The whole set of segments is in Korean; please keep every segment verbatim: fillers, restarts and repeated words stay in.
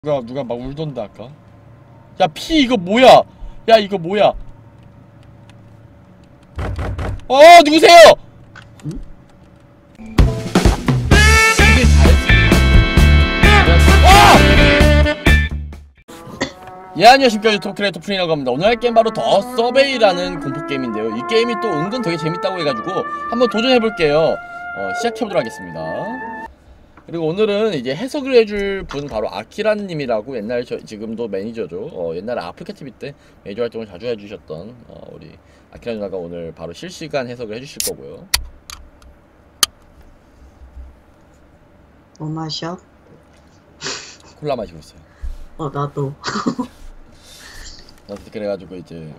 누가 누가 막 울던데 아까. 야 피 이거 뭐야? 야 이거 뭐야? 어 누구세요? 응? 이게 잘했어. 예 안녕하십니까 유튜브 크리에이터 프린이라고 합니다. 오늘 할 게임 바로 더 서베이라는 공포 게임인데요. 이 게임이 또 은근 되게 재밌다고 해가지고 한번 도전해볼게요. 어, 시작해보도록 하겠습니다. 그리고 오늘은 이제 해석을 해줄 분 바로 아키라님이라고 옛날 저, 지금도 매니저죠. 어, 옛날에 아프리카티비 때 매니저 활동을 자주 해주셨던 어, 우리 아키라 누나가 오늘 바로 실시간 해석을 해주실 거고요. 뭐 마셔? 콜라 마시고 있어요. 어 나도. 나도 그래가지고 이제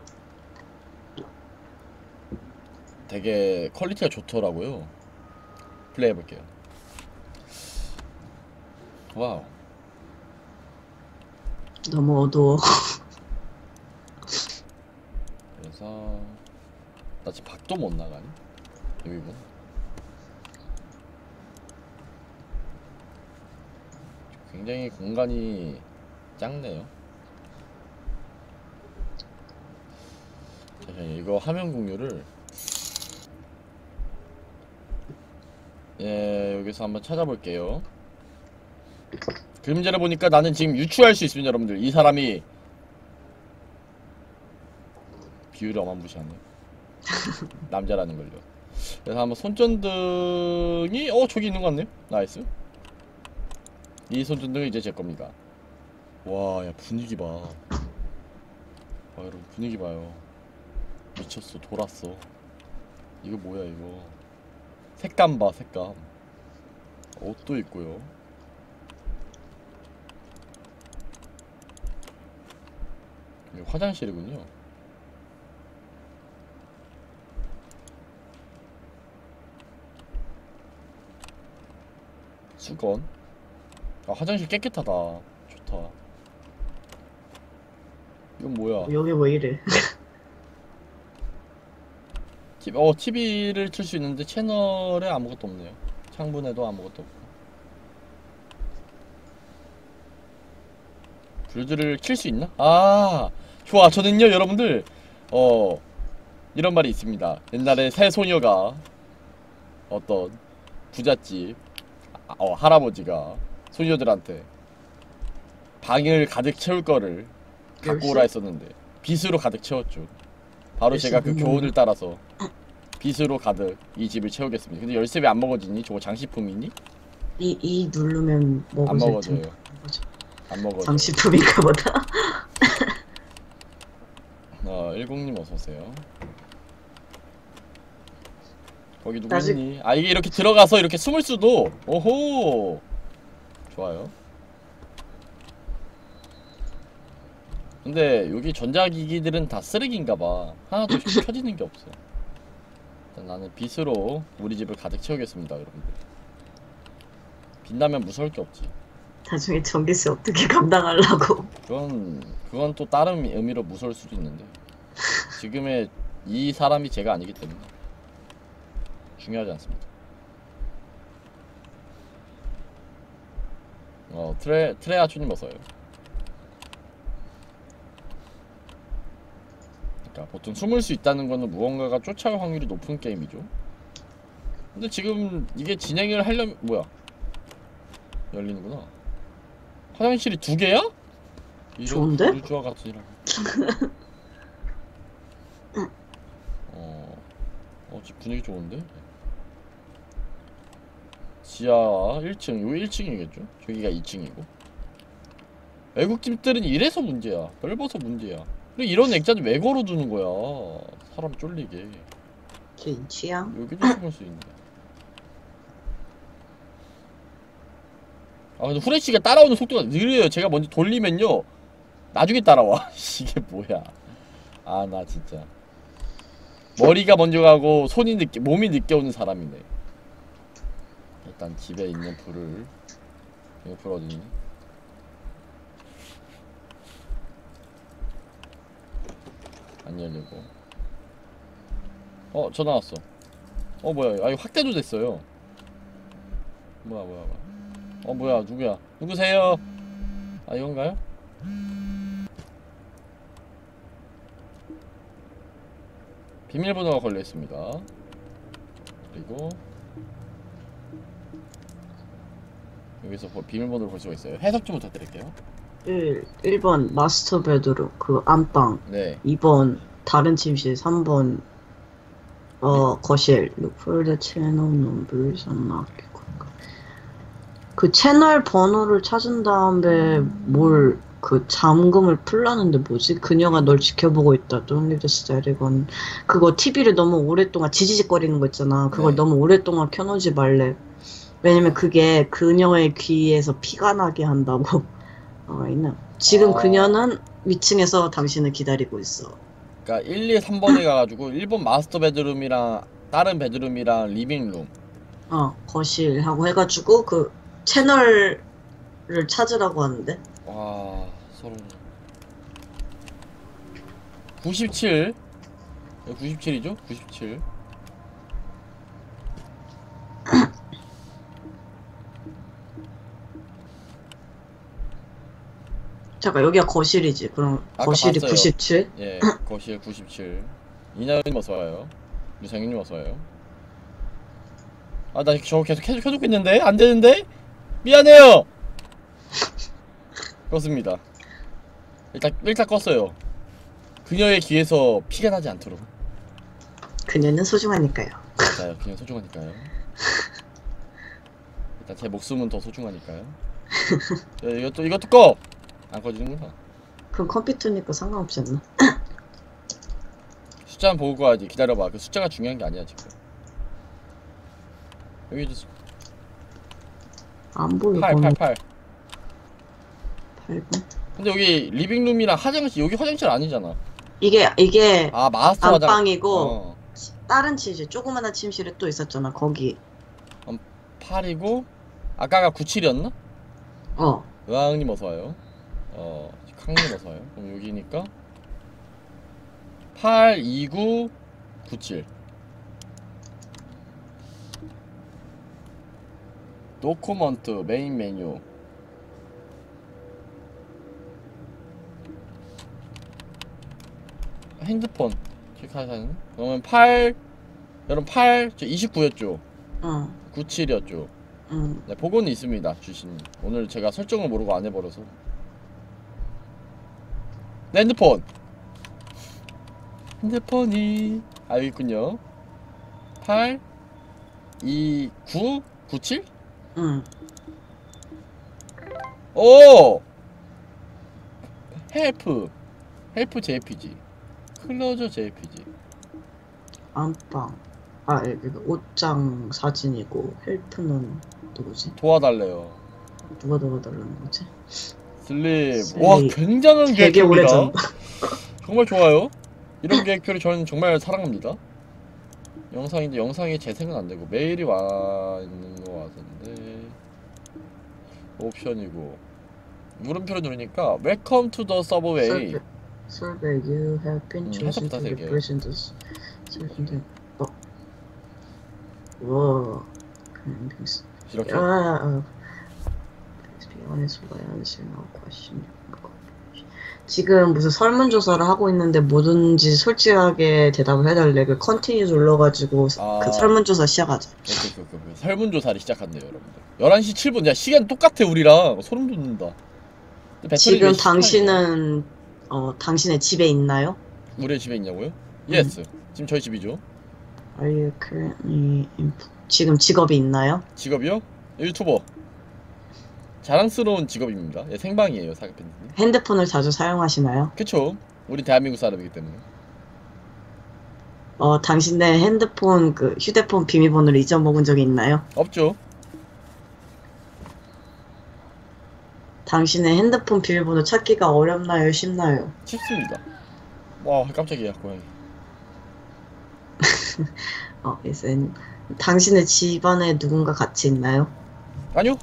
되게 퀄리티가 좋더라고요. 플레이 해볼게요. 와우. 너무 어두워. 그래서 나 지금 밖도 못 나가니? 여기구나. 굉장히 공간이 작네요. 잠시만요. 이거 화면 공유를 예 여기서 한번 찾아볼게요. 그림자를 보니까 나는 지금 유추할 수 있습니다. 여러분들 이 사람이 비율이 어마무시하네. 남자라는 걸요. 그래서 한번 손전등이 어 저기 있는 것 같네요. 나이스. 이 손전등은 이제 제 겁니다. 와, 야 분위기 봐. 아 여러분 분위기 봐요. 미쳤어. 돌았어. 이거 뭐야 이거. 색감 봐 색감. 옷도 있고요. 이거 화장실이군요. 수건. 아 화장실 깨끗하다. 좋다. 이건 뭐야? 여기 왜 이래? 티, 어 티비를 틀 수 있는데 채널에 아무것도 없네요. 창문에도 아무것도 없고. 불들을 킬 수 있나? 아 좋아. 저는요 여러분들 어 이런 말이 있습니다. 옛날에 새 소녀가 어떤 부잣집 아, 어 할아버지가 소녀들한테 방을 가득 채울 거를 갖고 오라 했었는데 빗으로 가득 채웠죠. 바로 제가 그 교훈을 따라서 빗으로 가득 이 집을 채우겠습니다. 근데 열쇠 왜 안 먹어지니? 저거 장식품이니? 이, 이 누르면 먹을 안 수 먹어져요. 있잖아. 안 먹어져. 장식품인가 보다. 어, 일공님 어서오세요. 거기 누구 나중- 있니? 아 이게 이렇게 들어가서 이렇게 숨을 수도. 오호 좋아요. 근데 여기 전자기기들은 다 쓰레기인가봐. 하나도 켜지는 게 없어. 일단 나는 빛으로 우리 집을 가득 채우겠습니다 여러분들. 빛나면 무서울 게 없지. 나중에 전기세 어떻게 감당하려고. 그건 그건 또 다른 의미로 무서울 수도 있는데 지금의 이 사람이 제가 아니기 때문에 중요하지 않습니다. 어 트레 트레아추님 어서요. 그러니까 보통 숨을 수 있다는 거는 무언가가 쫓아올 확률이 높은 게임이죠. 근데 지금 이게 진행을 하려면 뭐야? 열리는구나. 화장실이 두 개야? 이런 좋은데? 루주와 같은 이라고. 어, 어, 집 분위기 좋은데? 지하 일 층, 요 일 층이겠죠? 저기가 이 층이고. 외국 집들은 이래서 문제야. 넓어서 문제야. 그리고 이런 액자는 왜 걸어두는 거야? 사람 쫄리게. 개인 취향? 여기도 숨을 수 있네. 아 근데 후레쉬가 따라오는 속도가 느려요. 제가 먼저 돌리면요 나중에 따라와. 이게 뭐야. 아 나 진짜 머리가 먼저 가고 손이 늦게 몸이 늦게 오는 사람이네. 일단 집에 있는 불을 이거 불 어디니? 안 열리고. 어 전화 왔어. 어 뭐야. 아 이거 확대도 됐어요. 뭐야 뭐야 뭐야. 어 뭐야 누구야? 누구세요? 아 이건가요? 비밀번호가 걸려있습니다. 그리고 여기서 뭐 비밀번호를 볼 수가 있어요. 해석 좀 부탁드릴게요. 일, 일 번 마스터 베드룸 그 안방, 네. 이 번 다른 침실, 삼 번 어 거실. Look for the channel numbers unlocked. 그 채널 번호를 찾은 다음에 뭘 그 잠금을 풀라는데 뭐지? 그녀가 널 지켜보고 있다. Don't leave the static on. 그거 티비를 너무 오랫동안 지지직거리는 거 있잖아. 그걸 네. 너무 오랫동안 켜놓지 말래. 왜냐면 그게 그녀의 귀에서 피가 나게 한다고. Alright now. 지금 아. 그녀는 위층에서 당신을 기다리고 있어. 그러니까 일, 이, 삼 번에 가가지고 일 번 마스터 베드룸이랑 다른 베드룸이랑 리빙룸. 어, 거실하고 해가지고 그 채널을 찾으라고 하는데. 와 서로 구십칠. 구십칠이죠? 구십칠. 잠깐, 여기가 거실이지. 그럼 아까 거실이 봤어요. 구십칠? 예, 거실 구십칠. 이나영님 어서와요. 유상윤님 어서와요. 아 나 저거 계속 켜, 켜놓고 있는데? 안되는데? 미안해요! 껐습니다. 일단 일단 껐어요. 그녀의 귀에서 피가 나지 않도록. 그녀는 소중하니까요. 맞아요. 그녀 소중하니까요. 일단 제 목숨은 더 소중하니까요. 야, 이것도 이것도 꺼! 안 꺼지는구나. 그럼 컴퓨터니까 상관없지 않나? 숫자만 보고 가야지. 기다려봐. 그 숫자가 중요한 게 아니야 지금. 여기 좀 안 보여. 팔, 팔, 팔. 팔 번. 근데 여기 리빙룸이랑 화장실, 여기 화장실 아니잖아. 이게 이게 아 마스터 화장. 안방이고 어. 다른 침실, 조그만한 침실에 또 있었잖아. 거기. 팔이고 아까가 구십칠이었나? 어. 의왕님 어서와요. 어康님 어서와요. 그럼 여기니까 팔, 이구, 구칠. 도코먼트 메인 메뉴. 핸드폰 체크하자는. 그러면 팔, 여러분 팔, 저 이십구였죠. 응. 구십칠이었죠. 응. 네, 보고는 있습니다, 주신. 오늘 제가 설정을 모르고 안 해버려서. 내 핸드폰! 핸드폰이. 아, 여기 있군요. 팔, 이, 구, 구칠? 응. 오! 헬프. 헬프 제이피지. 클로저 제이피지. 안방. 아, 여기 옷장 사진이고 헬프는 누구지? 도와달래요. 누가 도와달라는 거지? 슬립. 슬립. 와, 굉장한 되게 계획표입니다. 오래전. 정말 좋아요. 이런 계획표를 저는 정말 사랑합니다. 영상인데 영상이 재생은 안 되고 메일이 와 있는 거 같은데. 옵션이고 물음표를 누르니까 Welcome to the subway. Survey, you have been 음, chosen to 해석부터 할게요. represent us. certain- 어. 와. 이렇게. 아, 아. Please be honest while answering all questions. 지금 무슨 설문조사를 하고 있는데 뭐든지 솔직하게 대답을 해달래. 그 컨티뉴 눌러가지고 아. 그 설문조사 시작하자. 오케이, 오케이, 오케이, 오케이. 설문조사를 시작한대요, 여러분들. 열한 시 칠 분. 야, 시간 똑같아, 우리랑. 소름 돋는다. 배터리 지금 몇 십팔 이냐? 당신은 어 당신의 집에 있나요? 우리 집에 있냐고요? 예스. 지금 저희 집이죠. Are you currently in... 지금 직업이 있나요? 직업이요? 유튜버. 자랑스러운 직업입니다. 예, 생방이에요, 사기팬님. 핸드폰을 자주 사용하시나요? 그쵸? 우리 대한민국 사람이기 때문에. 어 당신의 핸드폰 그 휴대폰 비밀번호를 잊어먹은 적이 있나요? 없죠? 당신의 핸드폰 비밀번호 찾기가 어렵나요? 쉽나요? 쉽습니다. 와, 깜짝이야, 고양이. 어, 예선. 당신의 집안에 누군가 같이 있나요? 아니요?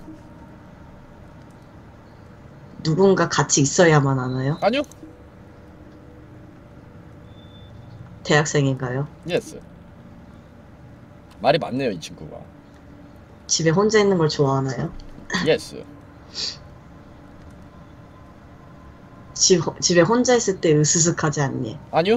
누군가 같이 있어야만 하나요? 아니요? 대학생인가요? 예스. 말이 많네요, 이 친구가. 집에 혼자 있는 걸 좋아하나요? 예스. 집, 집에 혼자 있을 때 으스스하지 않니? 아니요?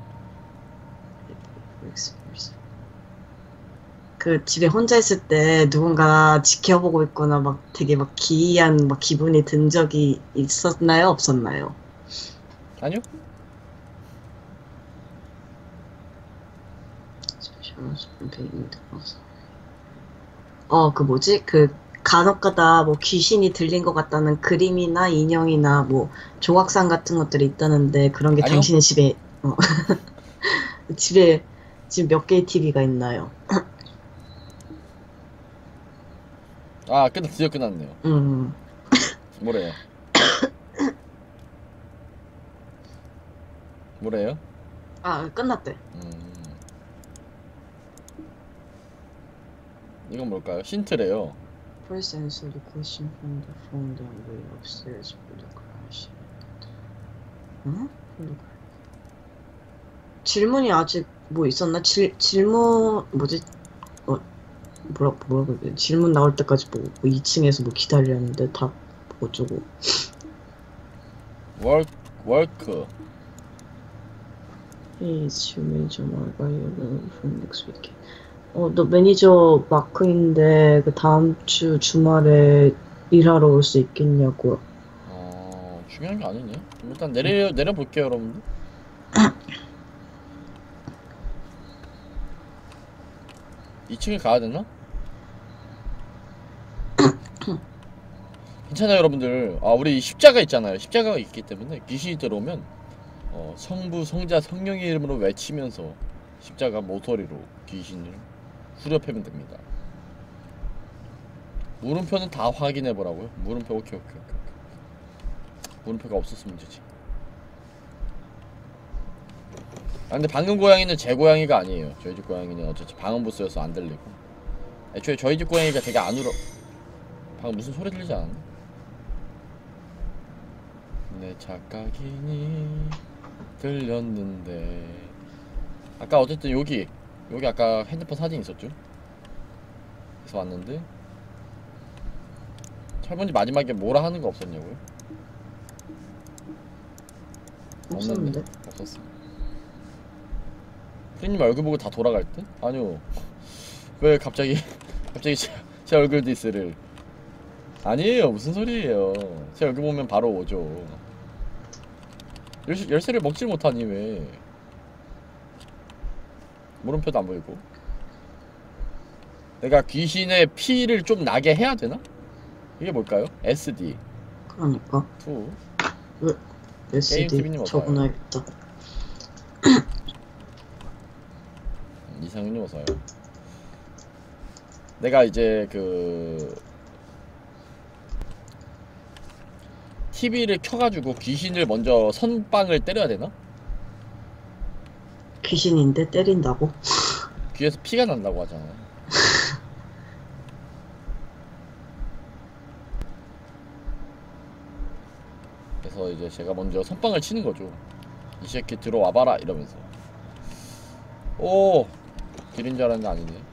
그 집에 혼자 있을 때 누군가 지켜보고 있거나 막 되게 막 기이한 막 기분이 든 적이 있었나요? 없었나요? 아니요? 어, 그 뭐지? 그 간혹가다 뭐 귀신이 들린 것 같다는 그림이나 인형이나 뭐 조각상 같은 것들이 있다는데 그런 게 아니요? 당신의 집에 어, 집에 지금 몇 개의 티비가 있나요? 아 끝났 드디어 끝났네요. 음, 뭐래요? 뭐래요? 아 끝났대. 음 이건 뭘까요? 힌트래요. Please answer the question from the phone that way upstairs for the crash. 응? 질문이 아직 뭐 있었나? 질, 질문 뭐지? 어 뭐라 뭐라고 해야 돼? 질문 나올 때까지 뭐, 뭐 이 층에서 뭐 기다리는데 답 어쩌고. 월 월크. Please, you major mark your from next week. 어, 너 매니저 마크인데 그 다음 주 주말에 일하러 올 수 있겠냐고. 어 중요한 게 아니네. 그럼 일단 내려 내려 볼게요, 여러분들. 이 층에 가야 되나? 괜찮아요, 여러분들. 아 우리 십자가 있잖아요. 십자가가 있기 때문에 귀신이 들어오면 어, 성부, 성자, 성령의 이름으로 외치면서 십자가 모서리로 귀신을 후려패면 됩니다. 물음표는 다 확인해 보라고요. 물음표 오케이 오케이 오케이. 물음표가 없었으면 되지. 아 근데 방금 고양이는 제 고양이가 아니에요. 저희 집 고양이는 어차피 방음 부스여서 안 들리고. 애초에 저희 집 고양이가 되게 안 울어. 방금 무슨 소리 들리지 않았나? 내 착각이니 들렸는데. 아까 어쨌든 여기 여기 아까 핸드폰 사진 있었죠? 그래서 왔는데 철문지 마지막에 뭐라 하는 거 없었냐고요? 없었는데. 없는데? 없었어. 프리님 얼굴 보고 다 돌아갈 듯? 아니요. 왜 갑자기 갑자기 제, 제 얼굴 디스를. 아니에요. 무슨 소리예요. 제 얼굴 보면 바로 오죠. 열쇠, 열쇠를 먹질 못하니 왜. 물음표도 안 보이고. 내가 귀신의 피를 좀 나게 해야 되나? 이게 뭘까요? 에스디 그러니까. 이 왜? 게임 티비님 에스디 어서와요. 적어놔야겠다. 이상윤님 어서와요. 내가 이제 그 티비를 켜가지고 귀신을 먼저 선빵을 때려야 되나? 귀신인데 때린다고? 귀에서 피가 난다고 하잖아. 그래서 이제 제가 먼저 선빵을 치는 거죠. 이 새끼 들어와봐라 이러면서. 오 길인 줄 알았는데 아니네.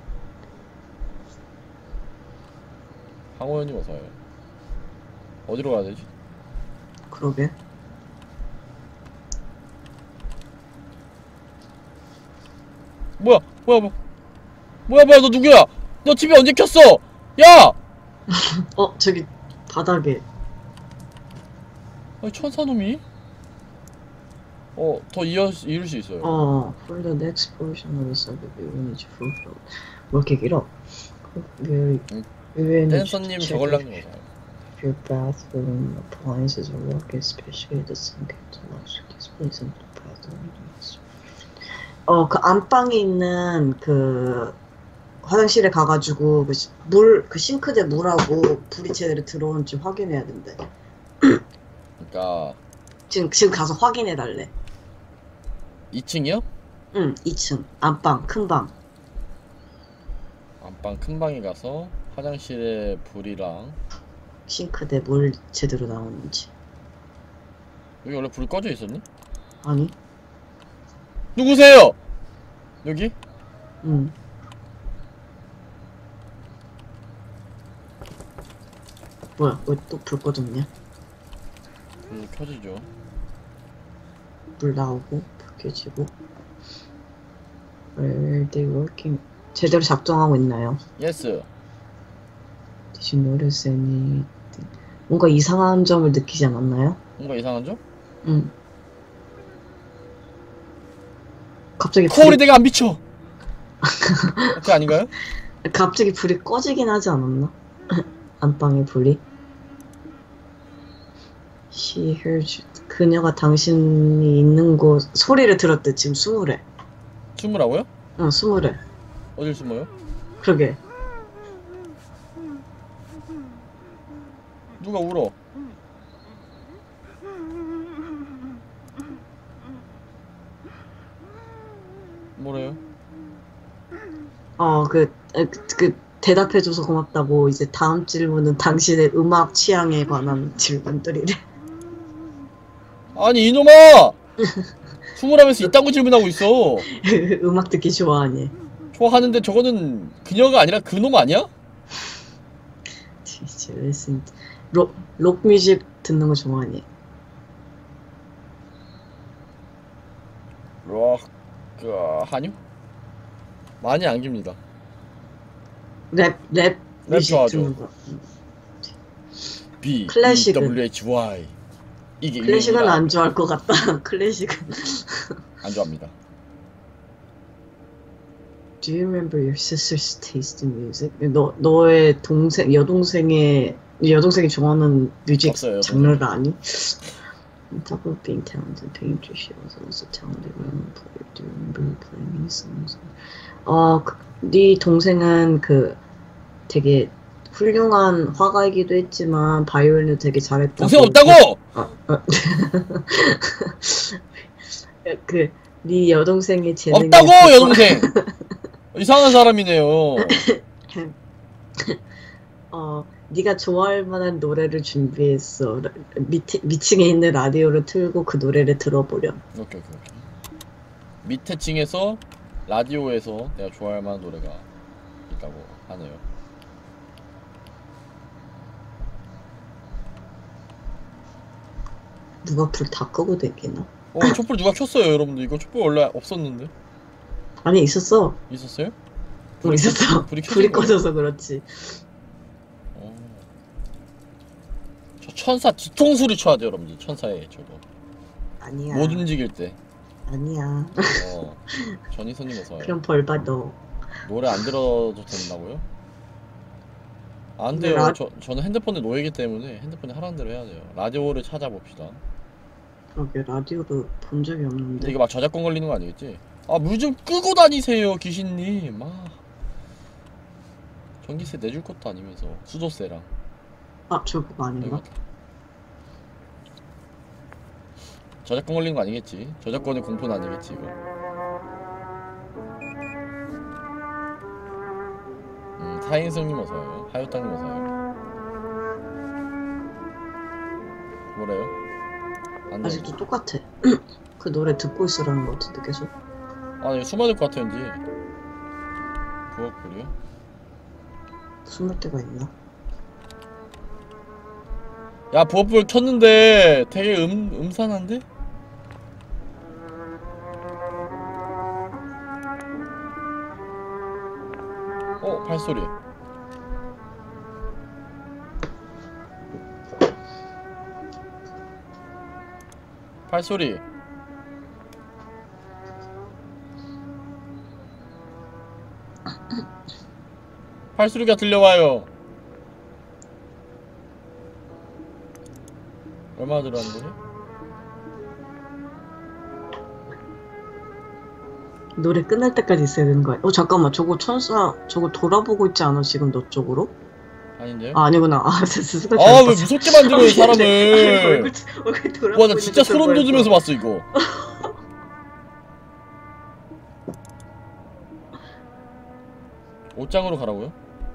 황호연님 어서와요. 어디로 가야 되지? 그러게. 뭐야 뭐야 뭐 뭐야 뭐야 너 누구야? 너 티비 언제 켰어? 야! 어 저기 바닥에. 아니 천사놈이? 어 더 이어 이을 수 있어요. 어, for the next portion of the subject, we will need to fulfill. 왜 이렇게 길어? We will, 응. we will need to 댄서님 check 저걸랑님 if 어서와요. your bathroom appliances are working, especially the sink and the logic is placed in the bathroom. 어, 그 안방에 있는 그 화장실에 가가지고 그 물, 그 싱크대 물하고 불이 제대로 들어오는지 확인해야 된대. 그니까 지금 지금 가서 확인해 달래. 이 층이요? 응, 이 층 안방 큰 방. 안방 큰 방에 가서 화장실에 불이랑 싱크대 물 제대로 나오는지. 여기 원래 불 꺼져 있었니? 아니? 누구세요? 여기? 응. 뭐야? 왜 또 불 꺼졌냐? 불 켜지죠. 불 나오고 불 켜지고. Are they working? 제대로 작동하고 있나요? 예스. Did you notice anything? 뭔가 이상한 점을 느끼지 않았나요? 뭔가 이상한 점? 응. 갑자기 거울에 불이, 내가 안 비쳐. 그거 아닌가요? 갑자기 불이 꺼지긴 하지 않았나? 안방에 불이. She heard you. 그녀가 당신이 있는 곳 소리를 들었대. 지금 숨으래. 숨으라고요? 응, 숨으래. 어딜 숨어요? 그러게. 누가 울어? 뭐래요? 어, 그, 그, 그 대답해줘서 고맙다고. 이제 다음 질문은 당신의 음악 취향에 관한 질문들이래. 아니 이놈아! 숨으라면서 이딴 거 질문하고 있어. 음악 듣기 좋아하니? 좋아하는데 저거는 그녀가 아니라 그놈 아니야? 진짜 listen. 록, 록 뮤직 듣는 거 좋아하니? 록... 그... 아니요? 많이 안 깁니다. 랩, 랩 랩 뮤직 좋아하죠. 듣는 거. B, 클래식은? E, W, H, Y 이게 클래식은 유행이라 안 좋아할 것 같다. 클래식은. 안 좋아합니다. Do you remember your sister's taste in music? 너, 너의 동생, 여동생의, 여동생이 좋아하는 뮤직 없어요, 장르가 아니? On top of being talented painter, she was also talented violin player. Do you remember playing any songs? 어, 그, 네 동생은 그 되게 훌륭한 화가이기도 했지만 바이올린도 되게 잘했다고. 동생 없다고! 어, 어. 그, 네 여동생의 재능이 없다고 여동생! 이상한 사람이네요. 어, 네가 좋아할 만한 노래를 준비했어. 밑에, 위층에 있는 라디오를 틀고 그 노래를 들어보렴. 오케이 오케이 오케이. 밑에 층에서 라디오에서 내가 좋아할 만한 노래가 있다고 하네요. 누가 불 다 끄고 다니나? 어 촛불 누가 켰어요 여러분들. 이거 촛불 원래 없었는데. 아니 있었어. 있었어요? 뭐 있었어. 불이 켜진 불이 거예요? 꺼져서 그렇지. 어. 저 천사 뒤통수를 쳐야 돼요 여러분들. 천사의 저거 아니야. 못 움직일 때. 아니야. 어. 전희선님 어서와요. 그럼 벌 받아. 노래 안 들어도 된다고요? 안 돼요. 라... 저, 저는 핸드폰에 놓이기 때문에 핸드폰에 하라는 대로 해야 돼요. 라디오를 찾아봅시다. 그러게 라디오를 본 적이 근데 없는데. 이거 막 저작권 걸리는 거 아니겠지? 아 물 좀 끄고 다니세요 귀신님. 아 전기세 내줄 것도 아니면서 수도세랑. 아 저거 아닌가? 이거. 저작권 걸리는 거 아니겠지? 저작권의 공포는 아니겠지 이거. 음 사인성님 어서와요. 하요땅님 어서와요. 뭐래요? 안 돼. 아직도 똑같아. 그 노래 듣고 있으라는 거 같은데 계속. 아 이거 숨어야 될 것 같아 왠지. 부엌불이요? 숨을 때가 있나? 야 부엌불 켰는데 되게 음, 음산한데? 어 발소리. 발소리. 발소리가 들려와요. 얼마나 들어가는 거지? 노래 끝날 때까지 있어야 되는 거야. 어 잠깐만 저거 천사 저거 돌아보고 있지 않아 지금 너 쪽으로? 아닌데요? 아 아니구나. 아 스스로 아 왜 무섭게 만들어요 사람을. 얼굴 얼굴 돌아보고 와 나 진짜 소름 돋으면서 봤어 이거. 옷장으로 가라고요?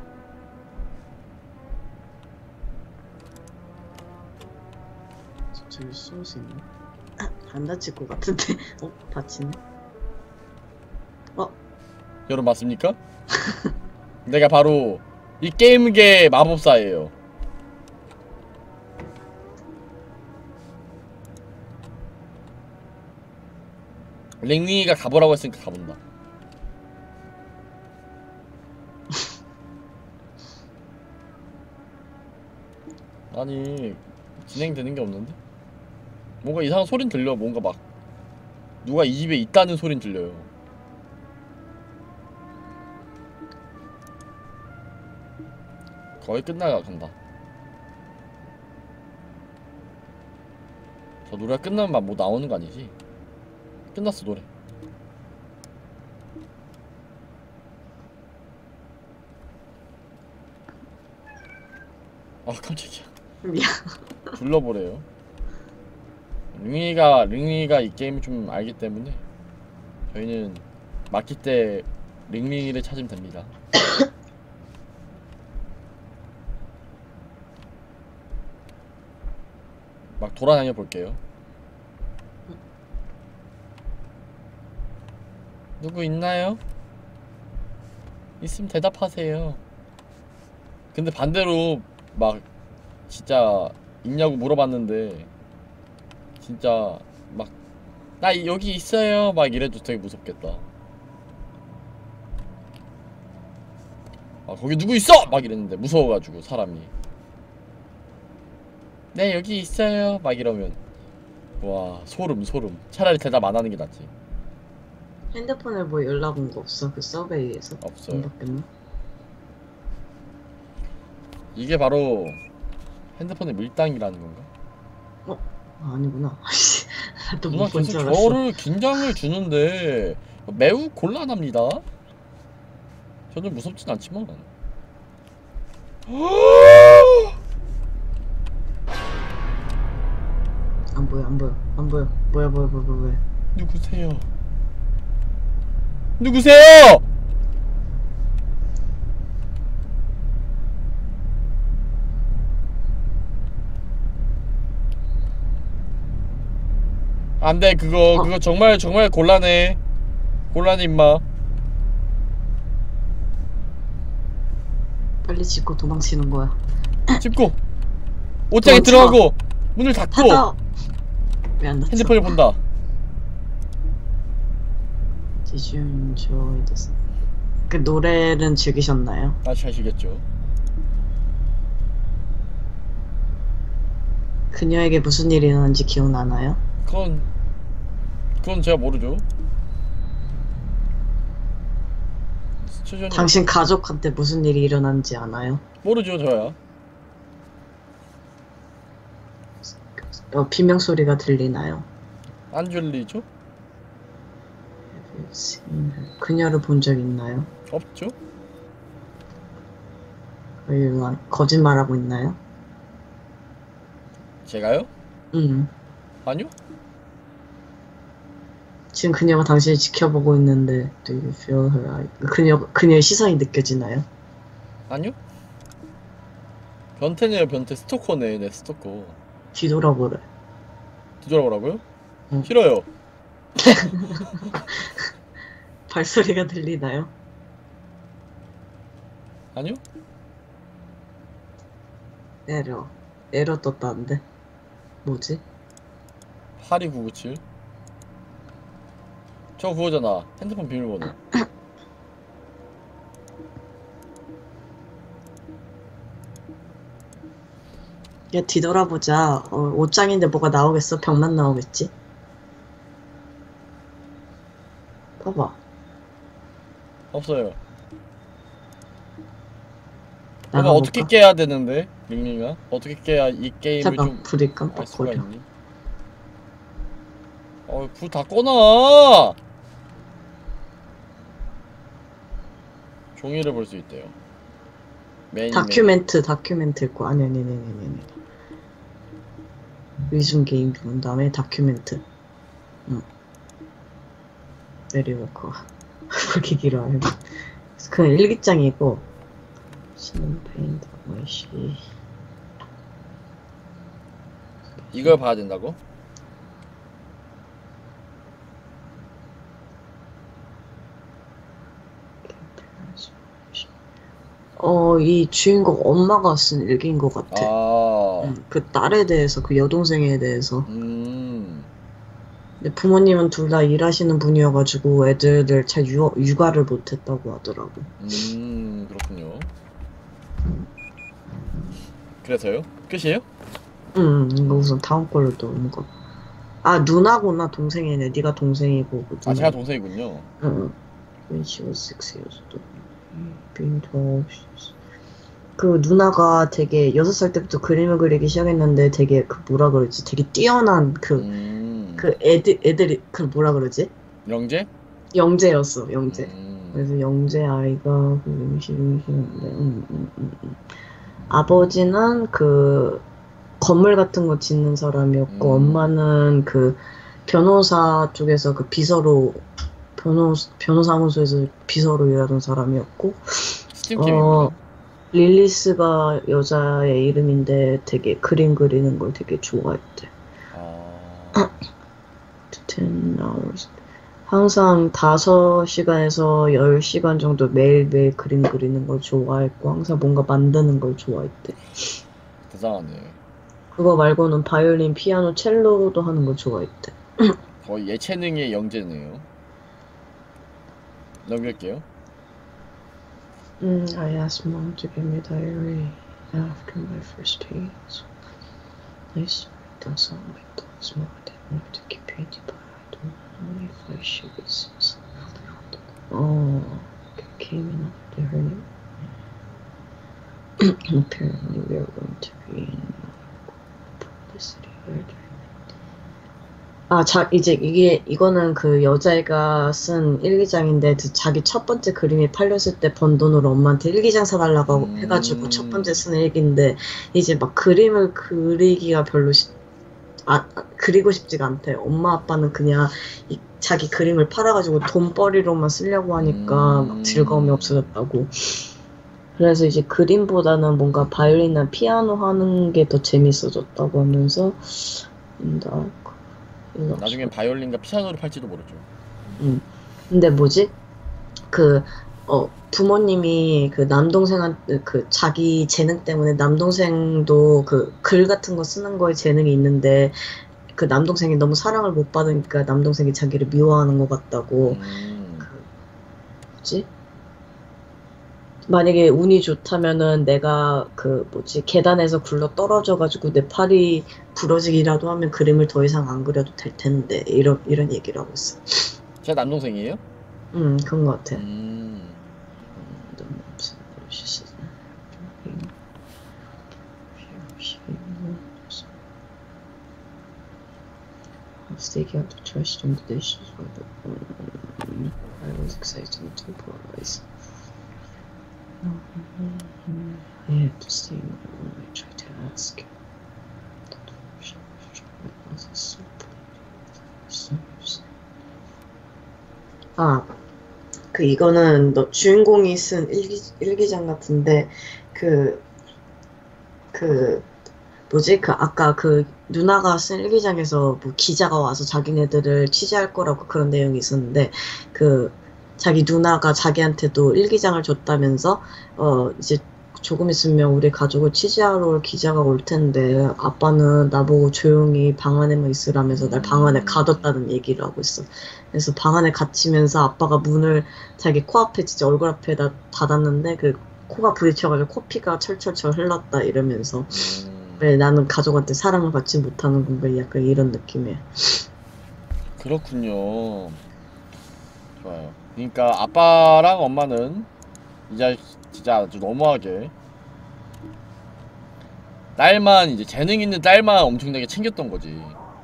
저기 쏘시 있네. 아, 안 다칠 것 같은데. 어 다치네. 어 여러분 맞습니까? 내가 바로 이 게임계 마법사예요. 링링이가 가보라고 했으니까 가본다. 아니 진행되는 게 없는데? 뭔가 이상한 소린 들려. 뭔가 막 누가 이 집에 있다는 소린 들려요. 거의 끝나가 간다. 저 노래가 끝나면 막 뭐 나오는 거 아니지? 끝났어 노래. 아 깜짝이야. 미안. 불러보래요. 링링이가 링링이가 이 게임을 좀 알기 때문에 저희는 막기 때 링링이를 찾으면 됩니다. 막 돌아다녀 볼게요. 누구 있나요? 있으면 대답하세요. 근데 반대로 막 진짜 있냐고 물어봤는데 진짜 막 나 여기 있어요 막 이래도 되게 무섭겠다. 아 거기 누구 있어! 막 이랬는데 무서워가지고 사람이 네 여기 있어요 막 이러면 와 소름 소름. 차라리 대답 안 하는 게 낫지. 핸드폰에 뭐 연락 온 거 없어? 그 서베이에서? 없어요. 안 받겠나? 이게 바로 핸드폰의 밀당이라는 건가? 아, 아니구나. 나도 누나 못 본 계속 줄 알았어. 저를 긴장을 주는데 매우 곤란합니다. 저는 무섭진 않지만 안 보여, 안 보여, 안 보여. 뭐야, 뭐야, 뭐야, 뭐야. 누구세요? 누구세요? 안돼 그거 어. 그거 정말 정말 곤란해. 곤란해 임마. 빨리 짚고 도망치는 거야. 짚고 옷장에 도망쳐. 들어가고 문을 닫고 닫아! 왜 안 닫혀? 핸드폰을 본다. Did you enjoy this? 그 노래는 즐기셨나요? 다시 하시겠죠. 그녀에게 무슨 일이 일어난지 기억나나요? 그건 그건 제가 모르죠. 스튜디오님 당신 가족한테 무슨 일이 일어난지 아나요? 모르죠 저야. 어, 비명 소리가 들리나요? 안 들리죠? 그녀를 본 적 있나요? 없죠? 왜 거짓말하고 있나요? 제가요? 응. 아니요? 지금 그녀가 당신을 지켜보고 있는데 Do you feel her eye? 그녀, 그녀의 시선이 느껴지나요? 아니요? 변태네요 변태. 스토커네. 네 스토커. 뒤돌아보래. 뒤돌아보라고요? 응. 싫어요. 발소리가 들리나요? 아니요? 에러. 에러 떴다는데. 뭐지? 팔이구구칠 저 그거잖아. 핸드폰 비밀번호. 야, 뒤돌아보자. 어, 옷장인데 뭐가 나오겠어? 벽만 나오겠지? 봐봐. 없어요. 내가 나가볼까? 어떻게 깨야 되는데? 링링아? 어떻게 깨야 이 게임을 잠깐 좀 불이 알 수가 깜빡거려. 있니? 어, 불 다 꺼놔! 종이를 볼 수 있대요. 메인 다큐멘트, 다큐멘트 있고. 아니, 아니, 아니, 아니, 아니. 위즘 게임 본 다음에 다큐멘트. 응. 내리워커. 그렇게 길어요. 그냥 일기장이고. 신페인트, 뭐시. 이걸 봐야 된다고? 어, 이 주인공 엄마가 쓴 일기인 것 같아. 아, 응, 그 딸에 대해서, 그 여동생에 대해서. 음, 근데 부모님은 둘 다 일하시는 분이어가지고 애들을 잘 유, 육아를 못했다고 하더라고. 음, 그렇군요. 그래서요? 끝이에요? 응, 이거 우선 다음 걸로 또 넘어가. 아, 누나구나, 동생이네. 네가 동생이고, 그 아, 제가 누나. 동생이군요. 응, 응. When she was six years old. Being twelve years. 그 누나가 되게 여섯 살 때부터 그림을 그리기 시작했는데 되게 그 뭐라 그러지? 되게 뛰어난 그, 음, 그 애들, 애들이, 그 뭐라 그러지? 영재? 영재였어, 영재. 음, 그래서 영재 아이가 그 음식, 음식인데, 음, 음, 음, 음. 아버지는 그 건물 같은 거 짓는 사람이었고, 음, 엄마는 그 변호사 쪽에서 그 비서로, 변호, 변호사무소에서 비서로 일하던 사람이었고, 어, 스팀캠이군요. 릴리스가 여자의 이름인데 되게 그림 그리는 걸 되게 좋아했대. 아, ten hours. 항상 다섯 시간에서 열 시간 정도 매일매일 그림 그리는 걸 좋아했고, 항상 뭔가 만드는 걸 좋아했대. 대단하네. 그거 말고는 바이올린, 피아노, 첼로도 하는 걸 좋아했대. 거의 예체능의 영재네요. 넘길게요. Mm, I asked mom to give me a diary after my first days. I started doing something like thoughts more. I didn't want to keep painting, but I don't know if I should be so. Oh, it came in after her name. And apparently we are going to be in publicity. 아, 자, 이제 이게, 이거는 그 여자애가 쓴 일기장인데, 그 자기 첫 번째 그림이 팔렸을 때 번 돈으로 엄마한테 일기장 사달라고 해가지고 첫 번째 음, 쓴 일기인데, 이제 막 그림을 그리기가 별로, 시, 아, 그리고 싶지가 않대. 엄마 아빠는 그냥 이, 자기 그림을 팔아가지고 돈벌이로만 쓰려고 하니까 막 즐거움이 음, 없어졌다고. 그래서 이제 그림보다는 뭔가 바이올린이나 피아노 하는 게 더 재밌어졌다고 하면서, 나, 나중엔 바이올린과 피아노를 팔지도 모르죠. 음. 근데 뭐지? 그, 어, 부모님이 그 남동생한테 그 자기 재능 때문에 남동생도 그 글 같은 거 쓰는 거에 재능이 있는데 그 남동생이 너무 사랑을 못 받으니까 남동생이 자기를 미워하는 것 같다고. 음, 그, 뭐지? 만약에 운이 좋다면은 내가 그 뭐지 계단에서 굴러 떨어져가지고 내 팔이 부러지기라도 하면 그림을 더 이상 안 그려도 될 텐데 이런 이런 얘기를 하고 있어. 제 남동생이에요? 음 그런 것 같아. 음, 너무 없어. 멋있어. I was taking out the trash and the dishes were the I was excited to improvise. I had to stay in my room. I tried to ask. 아, 그 이거는 너 주인공이 쓴 일기, 일기장 같은데 그, 그 뭐지? 그 아까 그 누나가 쓴 일기장에서 뭐 기자가 와서 자기네들을 취재할 거라고 그런 내용이 있었는데 그 자기 누나가 자기한테도 일기장을 줬다면서 어 이제 조금 있으면 우리 가족을 취재하러 올 기자가 올 텐데 아빠는 나보고 조용히 방 안에만 있으라면서 날 방 안에 음, 가뒀다는 얘기를 하고 있어. 그래서 방 안에 갇히면서 아빠가 문을 자기 코앞에 진짜 얼굴 앞에다 닫았는데 그 코가 부딪혀가지고 코피가 철철철 흘렀다 이러면서 음, 왜 나는 가족한테 사랑을 받지 못하는 건가 약간 이런 느낌이야. 그렇군요. 좋아요. 그러니까 아빠랑 엄마는 이제 진짜 아주 너무하게 딸만 이제 재능 있는 딸만 엄청나게 챙겼던 거지.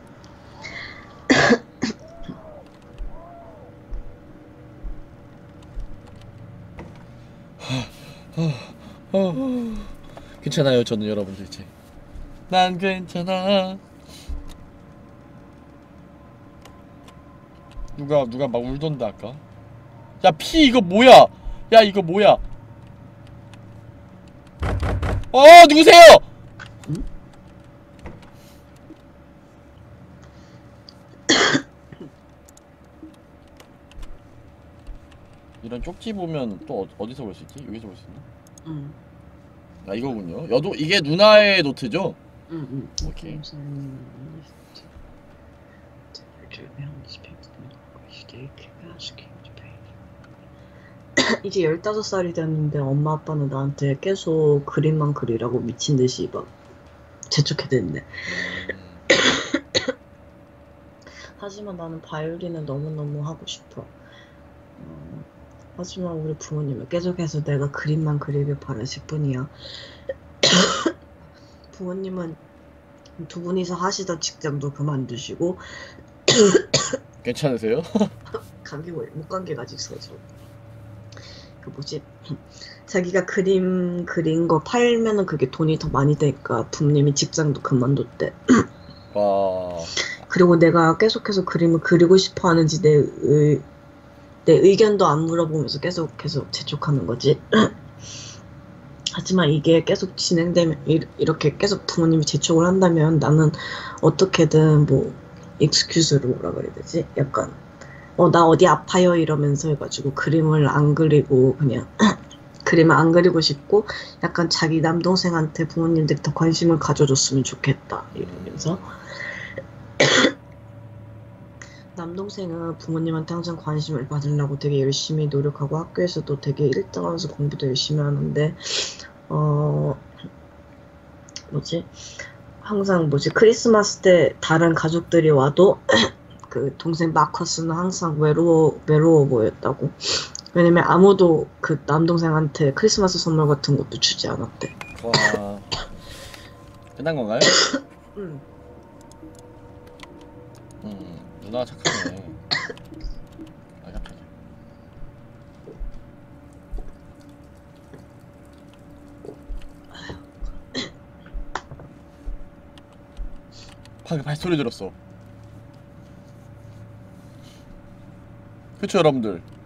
괜찮아요, 저는 여러분들 이제. 난 괜찮아. 누가 누가 막 울던데 아까. 야, 피 이거 뭐야? 야, 이거 뭐야? 어, 누구세요? 응? 이런 쪽지 보면 또 어, 어디서 볼 수 있지? 여기서 볼 수 있나? 응, 아, 이거군요. 여도 이게 누나의 노트죠? 응, 응. 오케이. 이제 열다섯 살이 됐는데 엄마 아빠는 나한테 계속 그림만 그리라고 미친 듯이 막 재촉해댔네. 하지만 나는 바이올린은 너무너무 하고 싶어. 어, 하지만 우리 부모님은 계속해서 내가 그림만 그리길 바라실 뿐이야. 부모님은 두 분이서 하시던 직장도 그만두시고 괜찮으세요? 감기 걸 목감기가 아직 있어서 그 뭐지 자기가 그림 그린 거 팔면은 그게 돈이 더 많이 되니까 부모님이 직장도 그만뒀대. 와. 그리고 내가 계속해서 그림을 그리고 싶어 하는지 내, 의, 내 의견도 안 물어보면서 계속 계속 재촉하는 거지. 하지만 이게 계속 진행되면 이, 이렇게 계속 부모님이 재촉을 한다면 나는 어떻게든 뭐 익스큐즈를 뭐라 그래야 되지? 약간 어 나 어디 아파요 이러면서 해가지고 그림을 안 그리고 그냥 그림을 안 그리고 싶고 약간 자기 남동생한테 부모님들이 더 관심을 가져줬으면 좋겠다 이러면서 남동생은 부모님한테 항상 관심을 받으려고 되게 열심히 노력하고 학교에서도 되게 일 등 하면서 공부도 열심히 하는데 어 뭐지 항상 뭐지 크리스마스 때 다른 가족들이 와도 그 동생 마커스는 항상 외로워 외로워 보였다고. 왜냐면 아무도 그 남동생한테 크리스마스 선물 같은 것도 주지 않았대. 와. 끝난 건가요? 응. 음, 누나가 착하네. 아, 착하네. 방금 발소리 들었어. 그쵸 여러분들?